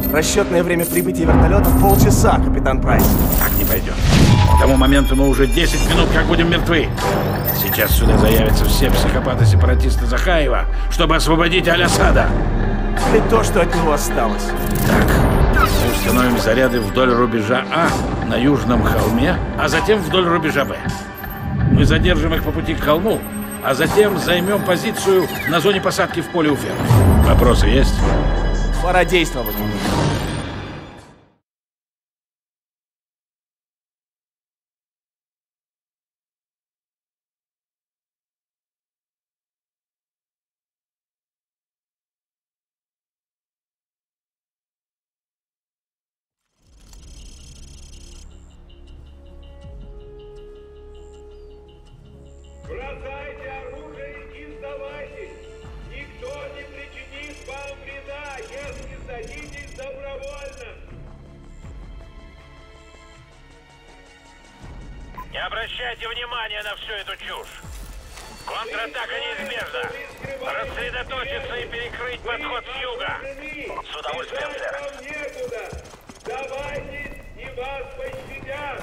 Расчетное время прибытия вертолета — полчаса, капитан Прайс. Так не пойдет. К тому моменту мы уже 10 минут как будем мертвы. Сейчас сюда заявятся все психопаты-сепаратисты Захаева, чтобы освободить Аль-Асада. Или то, что от него осталось. Так, мы установим заряды вдоль рубежа А на южном холме, а затем вдоль рубежа Б. Мы задержим их по пути к холму, а затем займем позицию на зоне посадки в поле у фермы. Вопросы есть? Пора действовать. Бросайте оружие и сдавайтесь! Никто не причинит вам вреда, если сдадитесь добровольно! Не обращайте внимания на всю эту чушь! Контратака неизбежна! Рассредоточиться и перекрыть подход с юга! С удовольствием, сэр! Вам некуда! Сдавайтесь, и вас пощадят!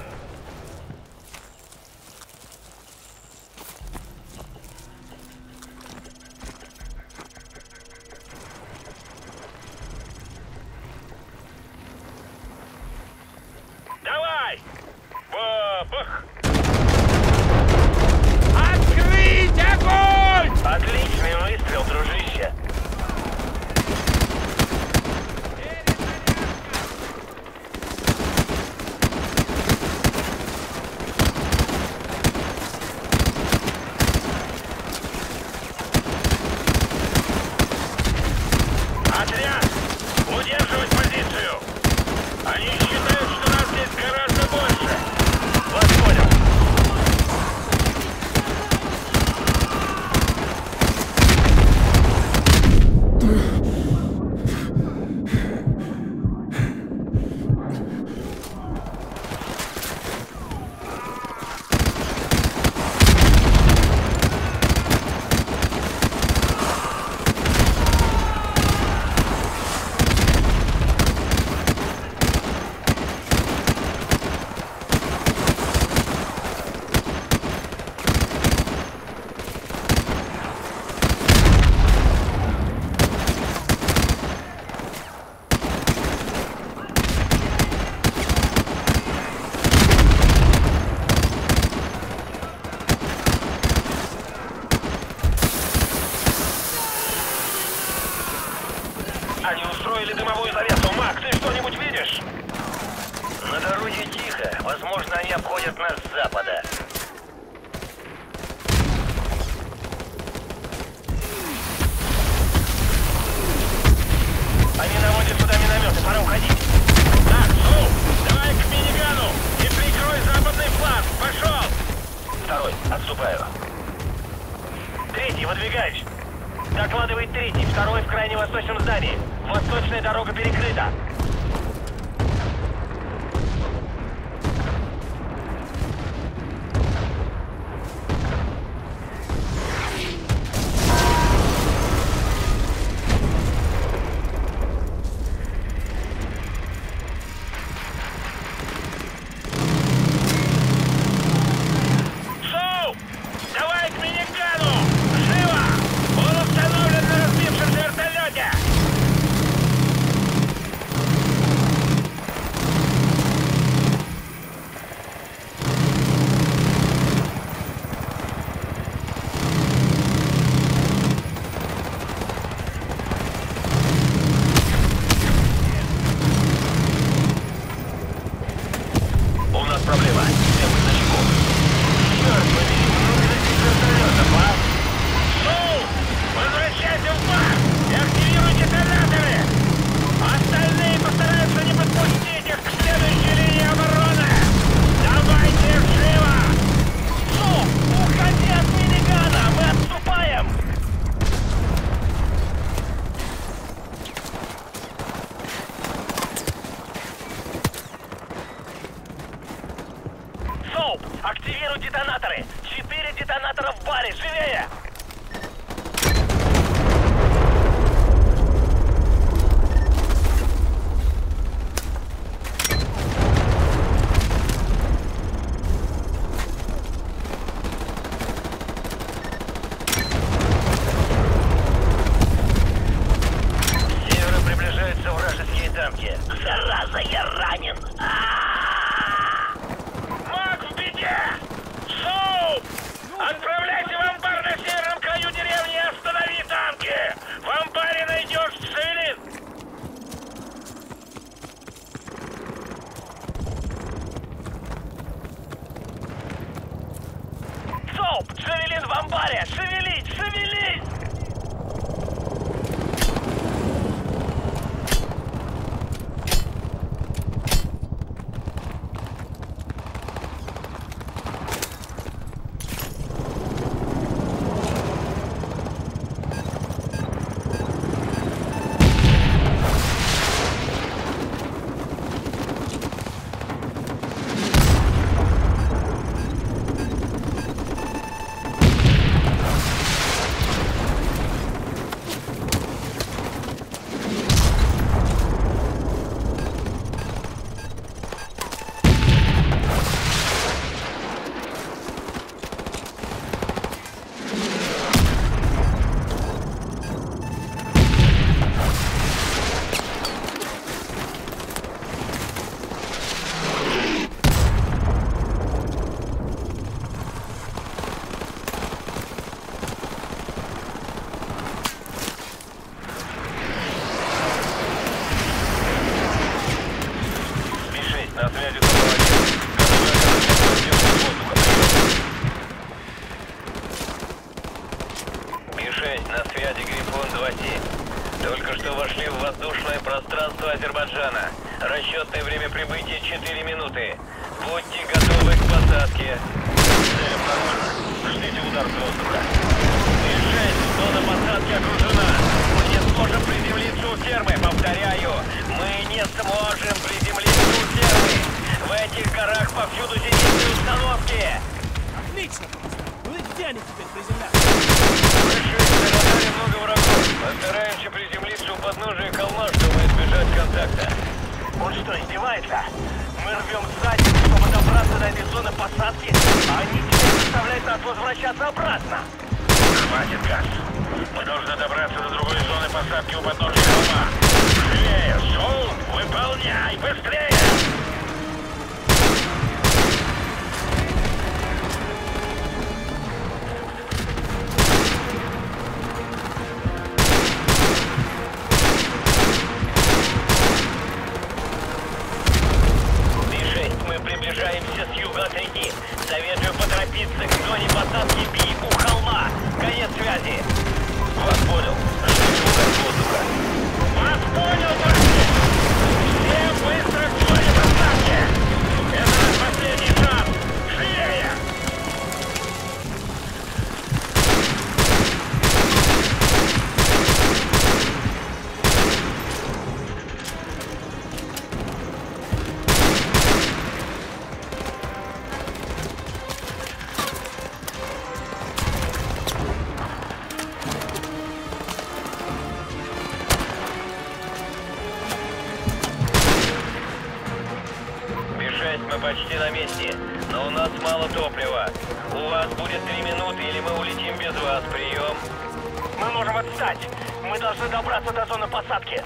Давай! Бабах! Открыть огонь! Отличный выстрел, дружище! Отряд! Удерживать позицию! Они считают, что нас здесь гораздо больше! Вас понял! Они устроили дымовую завесу. Мак, ты что-нибудь видишь? На дороге тихо. Возможно, они обходят нас с запада. Они наводят сюда минометы. Пора уходить. Так, Соу, давай к минигану и прикрой западный фланг. Пошел! Второй, отступаю. Третий, выдвигаюсь. Докладывает третий. Второй в крайне восточном здании. Восточная дорога перекрыта. Соу! Давай к минигану! Живо! Он установлен на разбившемся вертолете! У нас проблема. Всем быть начеку. Черт побери, много таких вертолетов, а? Соу! Возвращайся в бар и активируй детонаторы! Остальные постараются не подпустить их к следующей линии обороны! Давайте их живо! Соу! Уходи от минигана! Мы отступаем! Соу! Активируй детонаторы! 4 детонатора в баре! Живее! Хоуп! Шевелись в амбаре! Шевелись! Шевелись! На связи Ми-6, на связи Грифон 2-7. Только что вошли в воздушное пространство Азербайджана. Расчетное время прибытия 4 минуты. Будьте готовы к посадке. Цель нормально. Ждите удар с воздуха. Ми-6, зона посадки окружена. Мы не сможем приземлиться у фермы. Повторяю, мы не сможем приземлиться у фермы. В этих горах повсюду зенитные установки. Отлично! Ну и где они теперь приземляются? На радаре много врагов. Постараемся приземлиться у подножия холма, чтобы избежать контакта. Он что, издевается? Мы рвем задницу, чтобы добраться до этой зоны посадки, а они теперь заставляют нас возвращаться обратно. Хватит, газ. Мы должны добраться до другой зоны посадки у подножия холма. Живее, Соул, выполняй, быстрее! Приближаемся с юга от реки. Советую поторопиться к зоне посадки Би у холма. Конец связи. Вас понял. Ждите удар с воздуха. Вас понял, парни! Все быстро к зоне посадки! Это наш последний шанс! Живее! Мы почти на месте, но у нас мало топлива. У вас будет 3 минуты, или мы улетим без вас. Прием. Мы можем отстать. Мы должны добраться до зоны посадки.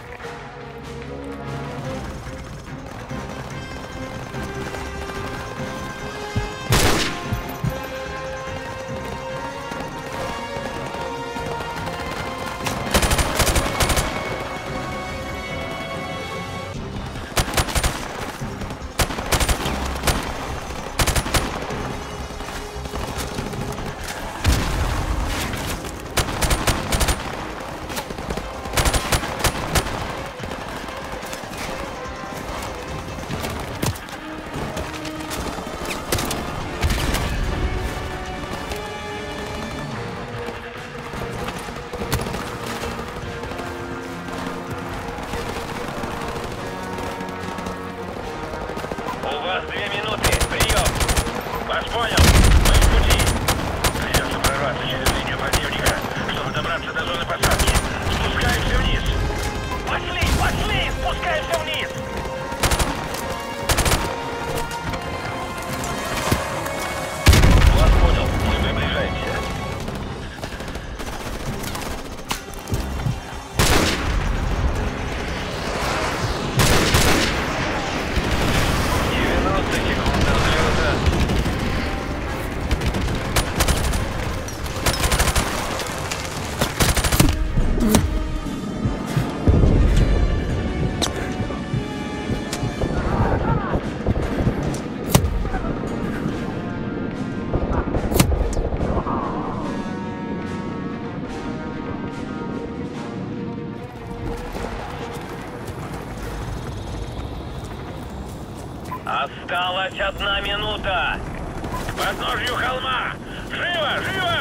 21 минута! К подножью холма! Живо, живо!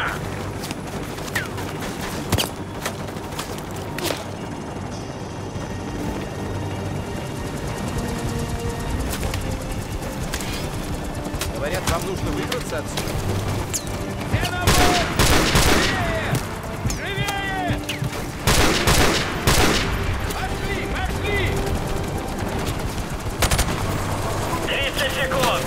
Говорят, вам нужно выбраться отсюда. Все на борт! Живее! Живее! Пошли, пошли! 30 секунд!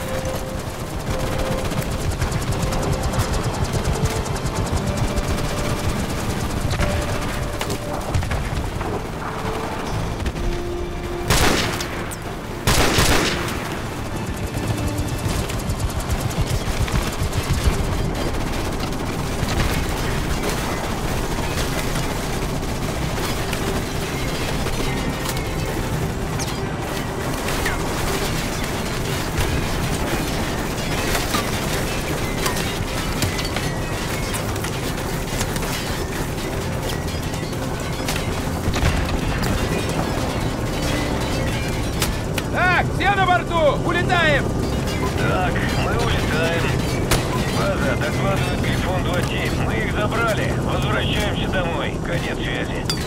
Так, все на борту! Улетаем! Так, мы улетаем. База докладывает Грифон 2.7. Мы их забрали. Возвращаемся домой. Конец связи.